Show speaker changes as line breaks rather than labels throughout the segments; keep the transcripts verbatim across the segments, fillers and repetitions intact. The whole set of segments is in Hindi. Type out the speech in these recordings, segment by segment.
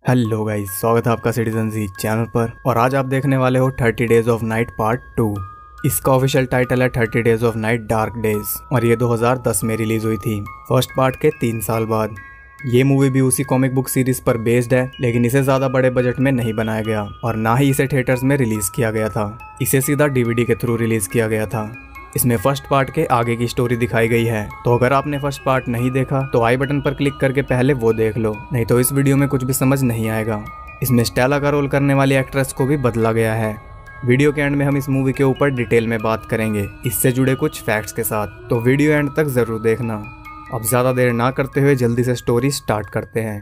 हेलो गाइस, स्वागत है आपका सिटीजन जी चैनल पर। और आज आप देखने वाले हो thirty days of night part two. इसका ऑफिशियल टाइटल है thirty days of night dark days और ये दो हज़ार दस में रिलीज हुई थी, फर्स्ट पार्ट के तीन साल बाद। ये मूवी भी उसी कॉमिक बुक सीरीज पर बेस्ड है, लेकिन इसे ज्यादा बड़े बजट में नहीं बनाया गया और ना ही इसे थिएटर्स में रिलीज किया गया था। इसे सीधा डीवीडी के थ्रू रिलीज किया गया था। इसमें फर्स्ट पार्ट के आगे की स्टोरी दिखाई गई है, तो अगर आपने फर्स्ट पार्ट नहीं देखा तो आई बटन पर क्लिक करके पहले वो देख लो, नहीं तो इस वीडियो में कुछ भी समझ नहीं आएगा। इसमें स्टेला का रोल करने वाली एक्ट्रेस को भी बदला गया है। वीडियो के एंड में हम इस मूवी के ऊपर डिटेल में बात करेंगे, इससे जुड़े कुछ फैक्ट्स के साथ, तो वीडियो एंड तक जरूर देखना। अब ज्यादा देर ना करते हुए जल्दी से स्टोरी स्टार्ट करते हैं।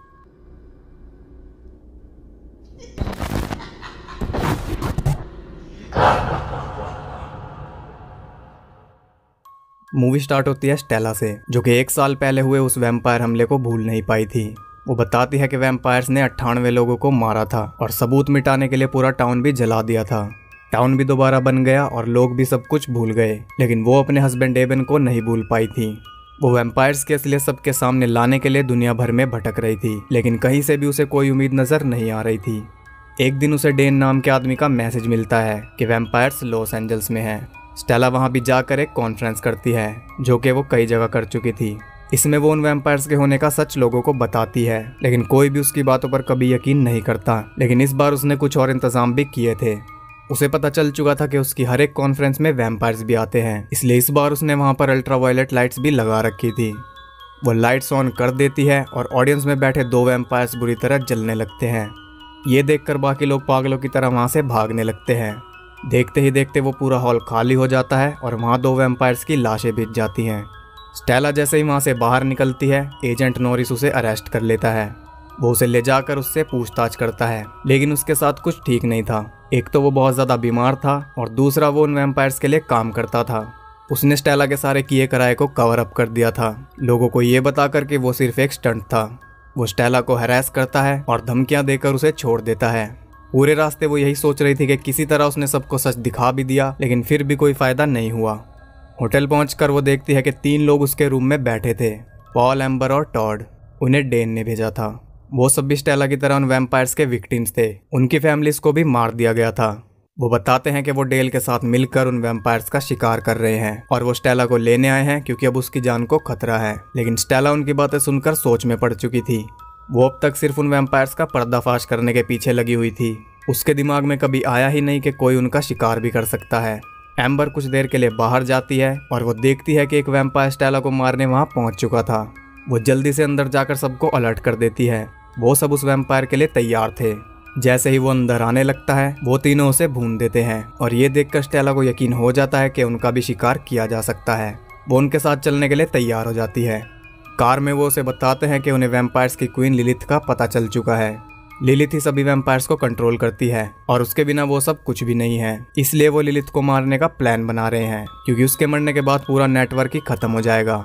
मूवी स्टार्ट होती है स्टेला से, जो कि एक साल पहले हुए उस वैम्पायर हमले को भूल नहीं पाई थी। वो बताती है कि वैम्पायर्स ने अट्ठानवे लोगों को मारा था और सबूत मिटाने के लिए पूरा टाउन भी जला दिया था। टाउन भी दोबारा बन गया और लोग भी सब कुछ भूल गए, लेकिन वो अपने हस्बैंड एबन को नहीं भूल पाई थी। वो वैम्पायर्स के असलियत सबके सामने लाने के लिए दुनिया भर में भटक रही थी, लेकिन कहीं से भी उसे कोई उम्मीद नजर नहीं आ रही थी। एक दिन उसे डेन नाम के आदमी का मैसेज मिलता है कि वैम्पायर्स लॉस एंजल्स में है। स्टेला वहां भी जाकर एक कॉन्फ्रेंस करती है, जो कि वो कई जगह कर चुकी थी। इसमें वो उन वैम्पायर्स के होने का सच लोगों को बताती है, लेकिन कोई भी उसकी बातों पर कभी यकीन नहीं करता। लेकिन इस बार उसने कुछ और इंतजाम भी किए थे। उसे पता चल चुका था कि उसकी हर एक कॉन्फ्रेंस में वैम्पायर्स भी आते हैं, इसलिए इस बार उसने वहां पर अल्ट्रावायलेट लाइट्स भी लगा रखी थी। वो लाइट्स ऑन कर देती है और ऑडियंस में बैठे दो वैम्पायर्स बुरी तरह जलने लगते हैं। ये देखकर बाकी लोग पागलों की तरह वहां से भागने लगते हैं। देखते ही देखते वो पूरा हॉल खाली हो जाता है और वहाँ दो वैम्पायर्स की लाशें बिछ जाती हैं। स्टेला जैसे ही वहाँ से बाहर निकलती है, एजेंट नॉरिस उसे अरेस्ट कर लेता है। वो उसे ले जाकर उससे पूछताछ करता है, लेकिन उसके साथ कुछ ठीक नहीं था। एक तो वो बहुत ज़्यादा बीमार था और दूसरा वो उन वैम्पायर्स के लिए काम करता था। उसने स्टेला के सारे किए कराए को कवर अप कर दिया था, लोगों को ये बताकर कि वो सिर्फ एक स्टंट था। वो स्टेला को हैरेस करता है और धमकियाँ देकर उसे छोड़ देता है। पूरे रास्ते वो यही सोच रही थी कि किसी तरह उसने सबको सच दिखा भी दिया, लेकिन फिर भी कोई फायदा नहीं हुआ। होटल पहुंचकर वो देखती है कि तीन लोग उसके रूम में बैठे थे, पॉल, एम्बर और टॉड। उन्हें डेन ने भेजा था। वो सब भी स्टेला की तरह उन वैम्पायर्स के विक्टिम्स थे। उनकी फैमिलीज को भी मार दिया गया था। वो बताते हैं कि वो डेल के साथ मिलकर उन वैम्पायर्स का शिकार कर रहे हैं और वो स्टेला को लेने आए हैं क्योंकि अब उसकी जान को खतरा है। लेकिन स्टेला उनकी बातें सुनकर सोच में पड़ चुकी थी। वो अब तक सिर्फ उन वैम्पायर्स का पर्दाफाश करने के पीछे लगी हुई थी। उसके दिमाग में कभी आया ही नहीं कि कोई उनका शिकार भी कर सकता है। एम्बर कुछ देर के लिए बाहर जाती है और वो देखती है कि एक वैम्पायर स्टेला को मारने वहां पहुंच चुका था। वो जल्दी से अंदर जाकर सबको अलर्ट कर देती है। वो सब उस वैम्पायर के लिए तैयार थे। जैसे ही वो अंदर आने लगता है, वो तीनों उसे भून देते हैं और ये देखकर स्टेला को यकीन हो जाता है कि उनका भी शिकार किया जा सकता है। वो उनके साथ चलने के लिए तैयार हो जाती है। कार में वो उसे बताते हैं कि उन्हें वैम्पायर्स की क्वीन लिलिथ का पता चल चुका है। लिलिथ ही सभी वैम्पायर्स को कंट्रोल करती है और उसके बिना वो सब कुछ भी नहीं है। इसलिए वो लिलिथ को मारने का प्लान बना रहे हैं, क्योंकि उसके मरने के बाद पूरा नेटवर्क ही खत्म हो जाएगा।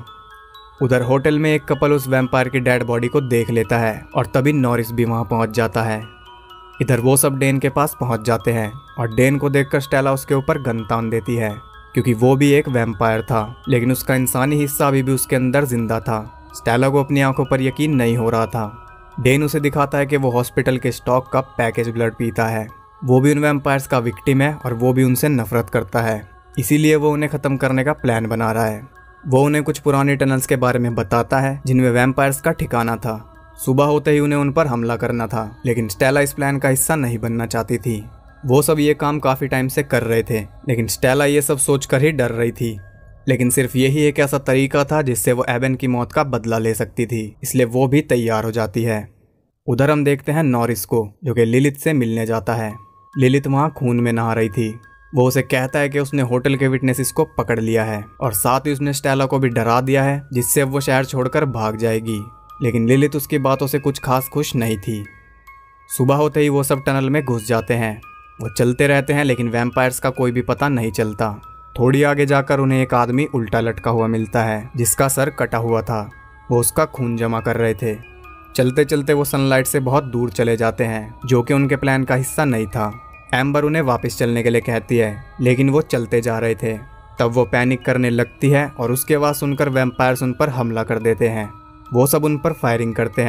उधर होटल में एक कपल उस वैम्पायर की डेड बॉडी को देख लेता है और तभी नॉरिस भी वहां पहुंच जाता है। इधर वो सब डेन के पास पहुंच जाते हैं और डेन को देखकर स्टेला उसके ऊपर गन तान देती है, क्योंकि वो भी एक वैम्पायर था, लेकिन उसका इंसानी हिस्सा अभी भी उसके अंदर जिंदा था। स्टेला को अपनी आंखों पर यकीन नहीं हो रहा था। डेन उसे दिखाता है कि वो हॉस्पिटल के स्टॉक का पैकेज ब्लड पीता है। वो भी उन वैम्पायर्स का विक्टिम है और वो भी उनसे नफरत करता है, इसीलिए वो उन्हें खत्म करने का प्लान बना रहा है। वो उन्हें कुछ पुरानी टनल्स के बारे में बताता है जिनमें वैम्पायर्स का ठिकाना था। सुबह होते ही उन्हें उन पर हमला करना था, लेकिन स्टेला इस प्लान का हिस्सा नहीं बनना चाहती थी। वो सब ये काम काफी टाइम से कर रहे थे, लेकिन स्टेला ये सब सोचकर ही डर रही थी। लेकिन सिर्फ यही एक ऐसा तरीका था जिससे वो एबन की मौत का बदला ले सकती थी, इसलिए वो भी तैयार हो जाती है। उधर हम देखते हैं नॉरिस को, जो कि लिलिथ से मिलने जाता है। लिलिथ वहाँ खून में नहा रही थी। वो उसे कहता है कि उसने होटल के विटनेसेस को पकड़ लिया है और साथ ही उसने स्टेला को भी डरा दिया है, जिससे अब वो शहर छोड़कर भाग जाएगी। लेकिन लिलिथ उसकी बातों से कुछ खास खुश नहीं थी। सुबह होते ही वो सब टनल में घुस जाते हैं। वो चलते रहते हैं, लेकिन वैम्पायर्स का कोई भी पता नहीं चलता। थोड़ी आगे जाकर उन्हें एक आदमी उल्टा लटका हुआ मिलता है, जिसका सर कटा हुआ था। वो उसका खून जमा कर रहे थे। चलते चलते वो सनलाइट से बहुत दूर चले जाते हैं, जो कि उनके प्लान का हिस्सा नहीं था। एम्बर उन्हें वापस चलने के लिए कहती है, लेकिन वो चलते जा रहे थे। तब वो पैनिक करने लगती है और उसकी आवाज़ सुनकर वैम्पायर्स उन पर हमला कर देते हैं। वो सब उन पर फायरिंग करते हैं,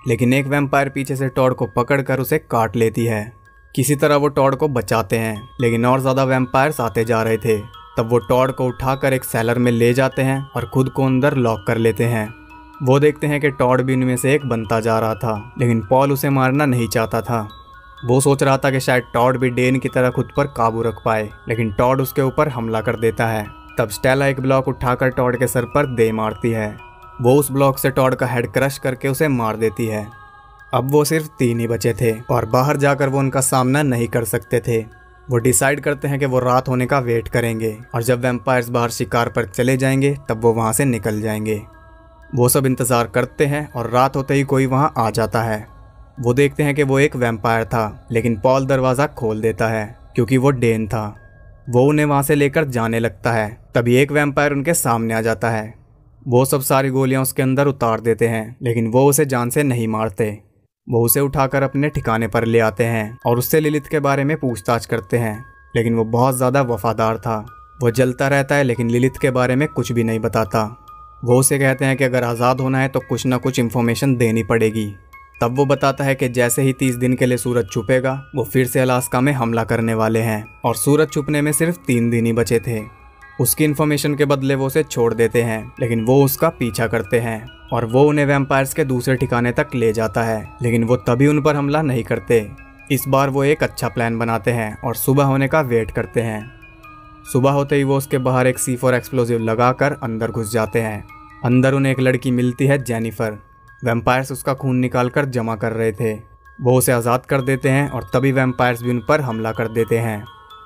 लेकिन एक वैम्पायर पीछे से टॉड को पकड़कर उसे काट लेती है। किसी तरह वो टॉड को बचाते हैं, लेकिन और ज़्यादा वैम्पायर्स आते जा रहे थे। तब वो टॉड को उठाकर एक सेलर में ले जाते हैं और खुद को अंदर लॉक कर लेते हैं। वो देखते हैं कि टॉड भी उनमें से एक बनता जा रहा था, लेकिन पॉल उसे मारना नहीं चाहता था। वो सोच रहा था कि शायद टॉड भी डेन की तरह खुद पर काबू रख पाए, लेकिन टॉड उसके ऊपर हमला कर देता है। तब स्टेला एक ब्लॉक उठाकर टॉड के सर पर दे मारती है। वो उस ब्लॉक से टॉड का हेड क्रश करके उसे मार देती है। अब वो सिर्फ तीन ही बचे थे और बाहर जाकर वो उनका सामना नहीं कर सकते थे। वो डिसाइड करते हैं कि वो रात होने का वेट करेंगे और जब वैम्पायर्स बाहर शिकार पर चले जाएंगे तब वो वहाँ से निकल जाएंगे। वो सब इंतज़ार करते हैं और रात होते ही कोई वहाँ आ जाता है। वो देखते हैं कि वो एक वैम्पायर था, लेकिन पॉल दरवाज़ा खोल देता है क्योंकि वो डेन था। वो उन्हें वहाँ से लेकर जाने लगता है। तभी एक वैम्पायर उनके सामने आ जाता है। वो सब सारी गोलियाँ उसके अंदर उतार देते हैं, लेकिन वो उसे जान से नहीं मारते। वो उसे उठाकर अपने ठिकाने पर ले आते हैं और उससे लिलिथ के बारे में पूछताछ करते हैं, लेकिन वो बहुत ज़्यादा वफादार था। वो जलता रहता है लेकिन लिलिथ के बारे में कुछ भी नहीं बताता। वो उसे कहते हैं कि अगर आज़ाद होना है तो कुछ ना कुछ इन्फॉर्मेशन देनी पड़ेगी। तब वो बताता है कि जैसे ही तीस दिन के लिए सूरज छुपेगा वो फिर से अलास्का में हमला करने वाले हैं और सूरज छुपने में सिर्फ तीन दिन ही बचे थे। उसकी इन्फॉर्मेशन के बदले वो उसे छोड़ देते हैं, लेकिन वो उसका पीछा करते हैं और वो उन्हें वैम्पायर्स के दूसरे ठिकाने तक ले जाता है, लेकिन वो तभी उन पर हमला नहीं करते। इस बार वो एक अच्छा प्लान बनाते हैं और सुबह होने का वेट करते हैं। सुबह होते ही वो उसके बाहर एक सी फोर एक्सप्लोजिव लगाकर अंदर घुस जाते हैं। अंदर उन्हें एक लड़की मिलती है, जेनिफर। वैम्पायर्स उसका खून निकालकर जमा कर रहे थे। वो उसे आज़ाद कर देते हैं और तभी वैम्पायर्स भी उन पर हमला कर देते हैं।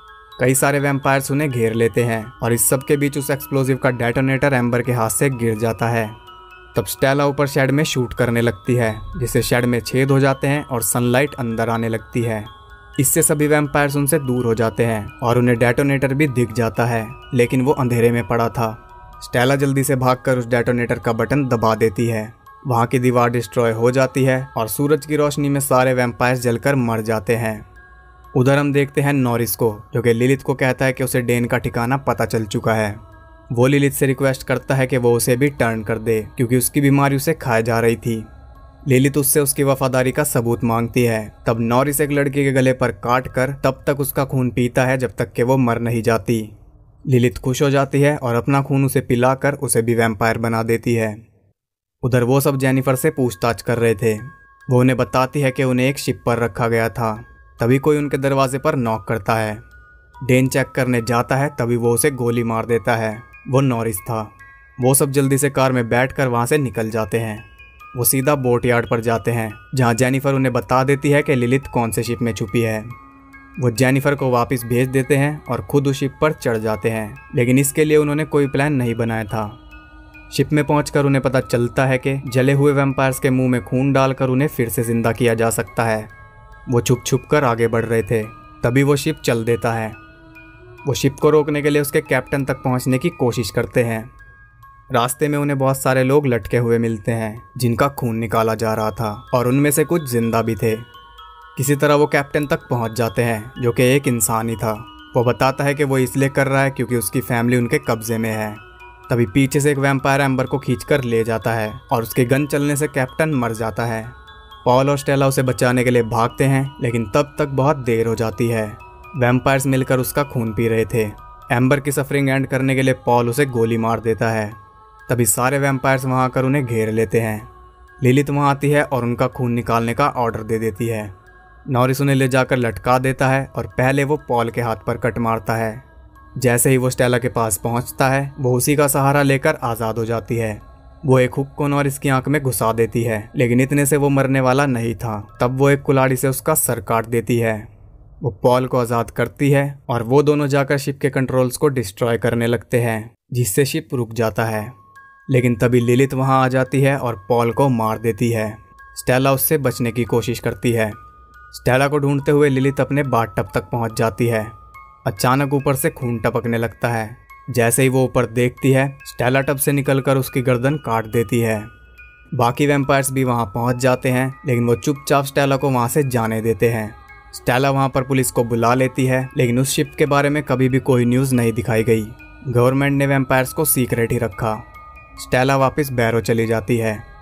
कई सारे वैम्पायर्स उन्हें घेर लेते हैं और इस सब के बीच उस एक्सप्लोजिव का डेटोनेटर एम्बर के हाथ से गिर जाता है। तब स्टेला ऊपर शेड में शूट करने लगती है, जिससे शेड में छेद हो जाते हैं और सनलाइट अंदर आने लगती है। इससे सभी वैम्पायर्स उनसे दूर हो जाते हैं और उन्हें डेटोनेटर भी दिख जाता है, लेकिन वो अंधेरे में पड़ा था। स्टेला जल्दी से भागकर उस डेटोनेटर का बटन दबा देती है। वहाँ की दीवार डिस्ट्रॉय हो जाती है और सूरज की रोशनी में सारे वैम्पायर्स जलकर मर जाते हैं। उधर हम देखते हैं नॉरिस को, जो कि लिलिथ को कहता है कि उसे डेन का ठिकाना पता चल चुका है। वो लिलिथ से रिक्वेस्ट करता है कि वो उसे भी टर्न कर दे, क्योंकि उसकी बीमारी उसे खाए जा रही थी। लिलिथ उससे उसकी वफादारी का सबूत मांगती है। तब नॉरिस एक लड़की के गले पर काट कर तब तक उसका खून पीता है जब तक कि वो मर नहीं जाती। लिलिथ खुश हो जाती है और अपना खून उसे पिलाकर उसे भी वैम्पायर बना देती है। उधर वो सब जेनिफर से पूछताछ कर रहे थे। वो उन्हें बताती है कि उन्हें एक शिप पर रखा गया था। तभी कोई उनके दरवाजे पर नॉक करता है। डेन चेक करने जाता है, तभी वो उसे गोली मार देता है। वो नॉरिस था। वो सब जल्दी से कार में बैठकर वहाँ से निकल जाते हैं। वो सीधा बोट यार्ड पर जाते हैं, जहाँ जेनिफर उन्हें बता देती है कि लिलिथ कौन से शिप में छुपी है। वो जेनिफर को वापस भेज देते हैं और खुद उस शिप पर चढ़ जाते हैं, लेकिन इसके लिए उन्होंने कोई प्लान नहीं बनाया था। शिप में पहुंचकर उन्हें पता चलता है कि जले हुए वैम्पायर्स के मुंह में खून डालकर उन्हें फिर से जिंदा किया जा सकता है। वो छुप छुप कर आगे बढ़ रहे थे, तभी वो शिप चल देता है। वो शिप को रोकने के लिए उसके कैप्टन तक पहुंचने की कोशिश करते हैं। रास्ते में उन्हें बहुत सारे लोग लटके हुए मिलते हैं, जिनका खून निकाला जा रहा था और उनमें से कुछ जिंदा भी थे। किसी तरह वो कैप्टन तक पहुंच जाते हैं, जो कि एक इंसान ही था। वो बताता है कि वो इसलिए कर रहा है क्योंकि उसकी फैमिली उनके कब्जे में है। तभी पीछे से एक वैम्पायर एम्बर को खींचकर ले जाता है और उसके गन चलने से कैप्टन मर जाता है। पॉल और स्टेला उसे बचाने के लिए भागते हैं, लेकिन तब तक बहुत देर हो जाती है। वैम्पायर्स मिलकर उसका खून पी रहे थे। एम्बर की सफरिंग एंड करने के लिए पॉल उसे गोली मार देता है। तभी सारे वैम्पायर्स वहाँ आकर उन्हें घेर लेते हैं। लिलिथ वहाँ आती है और उनका खून निकालने का ऑर्डर दे देती है। नॉरिस उन्हें ले जाकर लटका देता है और पहले वो पॉल के हाथ पर कट मारता है। जैसे ही वो स्टेला के पास पहुंचता है, वो उसी का सहारा लेकर आज़ाद हो जाती है। वो एक हुक को नॉरिस की आंख में घुसा देती है, लेकिन इतने से वो मरने वाला नहीं था। तब वो एक कुल्हाड़ी से उसका सर काट देती है। वो पॉल को आज़ाद करती है और वो दोनों जाकर शिप के कंट्रोल्स को डिस्ट्रॉय करने लगते हैं, जिससे शिप रुक जाता है। लेकिन तभी लिलिथ वहाँ आ जाती है और पॉल को मार देती है। स्टेला उससे बचने की कोशिश करती है। स्टेला को ढूंढते हुए लिलिथ अपने बाथटब तक पहुँच जाती है। अचानक ऊपर से खून टपकने लगता है। जैसे ही वो ऊपर देखती है, स्टेला टब से निकलकर उसकी गर्दन काट देती है। बाकी वैम्पायर्स भी वहां पहुंच जाते हैं, लेकिन वो चुपचाप स्टेला को वहां से जाने देते हैं। स्टेला वहां पर पुलिस को बुला लेती है, लेकिन उस शिप के बारे में कभी भी कोई न्यूज़ नहीं दिखाई गई। गवर्नमेंट ने वैम्पायर्स को सीक्रेट ही रखा। स्टेला वापस बैरो चली जाती है।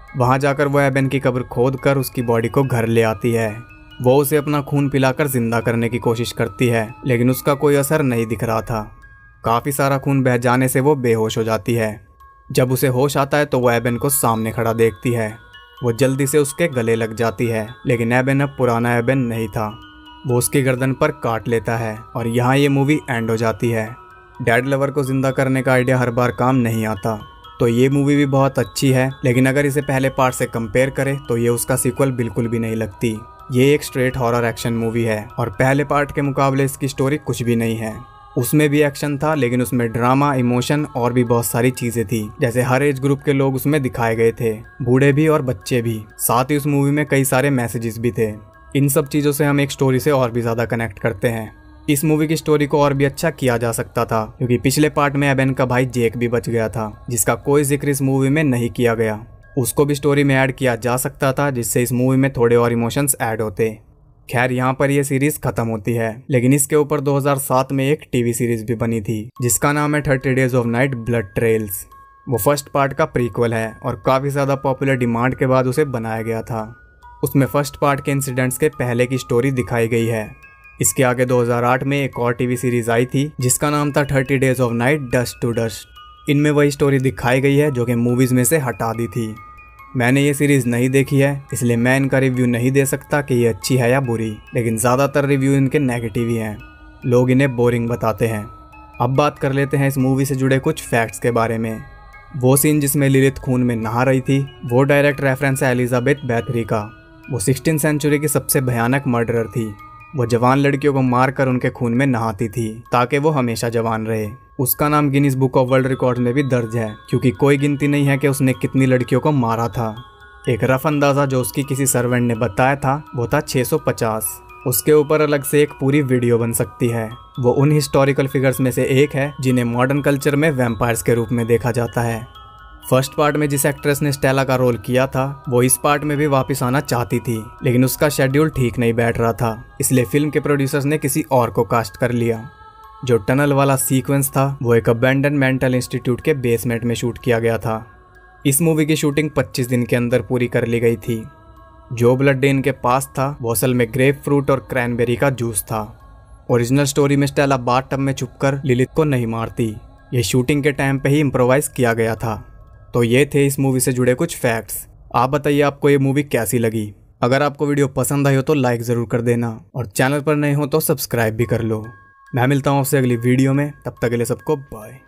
वहाँ जाकर वो एबेन की कब्र खोद कर उसकी बॉडी को घर ले आती है। वो उसे अपना खून पिलाकर जिंदा करने की कोशिश करती है, लेकिन उसका कोई असर नहीं दिख रहा था। काफ़ी सारा खून बह जाने से वो बेहोश हो जाती है। जब उसे होश आता है तो वो एबेन को सामने खड़ा देखती है। वो जल्दी से उसके गले लग जाती है, लेकिन एबेन अब पुराना एबेन नहीं था। वो उसकी गर्दन पर काट लेता है और यहाँ ये मूवी एंड हो जाती है। डेड लवर को जिंदा करने का आइडिया हर बार काम नहीं आता, तो ये मूवी भी बहुत अच्छी है, लेकिन अगर इसे पहले पार्ट से कंपेयर करें तो ये उसका सीक्वल बिल्कुल भी नहीं लगती। ये एक स्ट्रेट हॉरर एक्शन मूवी है और पहले पार्ट के मुकाबले इसकी स्टोरी कुछ भी नहीं है। उसमें भी एक्शन था, लेकिन उसमें ड्रामा, इमोशन और भी बहुत सारी चीजें थी। जैसे हर एज ग्रुप के लोग उसमें दिखाए गए थे, बूढ़े भी और बच्चे भी। साथ ही उस मूवी में कई सारे मैसेजेस भी थे। इन सब चीज़ों से हम एक स्टोरी से और भी ज़्यादा कनेक्ट करते हैं। इस मूवी की स्टोरी को और भी अच्छा किया जा सकता था, क्योंकि पिछले पार्ट में एबेन का भाई जेक भी बच गया था, जिसका कोई जिक्र इस मूवी में नहीं किया गया। उसको भी स्टोरी में ऐड किया जा सकता था, जिससे इस मूवी में थोड़े और इमोशंस ऐड होते। खैर, यहाँ पर यह सीरीज खत्म होती है, लेकिन इसके ऊपर दो हज़ार सात में एक टीवी सीरीज भी बनी थी, जिसका नाम है thirty days of night blood trails. वो फर्स्ट पार्ट का प्रीक्वल है और काफ़ी ज़्यादा पॉपुलर डिमांड के बाद उसे बनाया गया था। उसमें फर्स्ट पार्ट के इंसिडेंट्स के पहले की स्टोरी दिखाई गई है। इसके आगे दो हज़ार आठ में एक और टीवी सीरीज आई थी, जिसका नाम था thirty days of night dust to dust. इनमें वही स्टोरी दिखाई गई है जो कि मूवीज़ में से हटा दी थी। मैंने ये सीरीज़ नहीं देखी है, इसलिए मैं इनका रिव्यू नहीं दे सकता कि ये अच्छी है या बुरी, लेकिन ज़्यादातर रिव्यू इनके नेगेटिव ही हैं। लोग इन्हें बोरिंग बताते हैं। अब बात कर लेते हैं इस मूवी से जुड़े कुछ फैक्ट्स के बारे में। वो सीन जिसमें लिलिथ खून में नहा रही थी, वो डायरेक्ट रेफरेंस है एलिजाबेथ बैथरी का। वो सिक्सटीन सेंचुरी की सबसे भयानक मर्डरर थी। वो जवान लड़कियों को मारकर उनके खून में नहाती थी ताकि वो हमेशा जवान रहे। उसका नाम Guinness book of world record में भी दर्ज है, क्योंकि कोई गिनती नहीं है कि उसने कितनी लड़कियों को मारा था। एक रफ अंदाज़ा जो उसकी किसी सर्वेंट ने बताया था वो था छह सौ पचास। उसके ऊपर अलग से एक पूरी वीडियो बन सकती है। वो उन हिस्टोरिकल फिगर्स में से एक है जिन्हें मॉडर्न कल्चर में वैम्पायर्स के रूप में देखा जाता है। फर्स्ट पार्ट में जिस एक्ट्रेस ने स्टेला का रोल किया था, वो इस पार्ट में भी वापस आना चाहती थी, लेकिन उसका शेड्यूल ठीक नहीं बैठ रहा था, इसलिए फिल्म के प्रोड्यूसर्स ने किसी और को कास्ट कर लिया। जो टनल वाला सीक्वेंस था वो एक अबैंडन मेंटल इंस्टीट्यूट के बेसमेंट में शूट किया गया था। इस मूवी की शूटिंग पच्चीस दिन के अंदर पूरी कर ली गई थी। जो ब्लड डेन के पास था वो असल में ग्रेप फ्रूट और क्रैनबेरी का जूस था। ओरिजिनल स्टोरी में स्टेला बाथटब में छुपकर लिलिथ को नहीं मारती। ये शूटिंग के टाइम पे ही इम्प्रोवाइज किया गया था। तो ये थे इस मूवी से जुड़े कुछ फैक्ट्स। आप बताइए आपको ये मूवी कैसी लगी। अगर आपको वीडियो पसंद आई हो तो लाइक ज़रूर कर देना और चैनल पर नए हो तो सब्सक्राइब भी कर लो। मैं मिलता हूँ आपसे अगली वीडियो में, तब तक के लिए सबको बाय।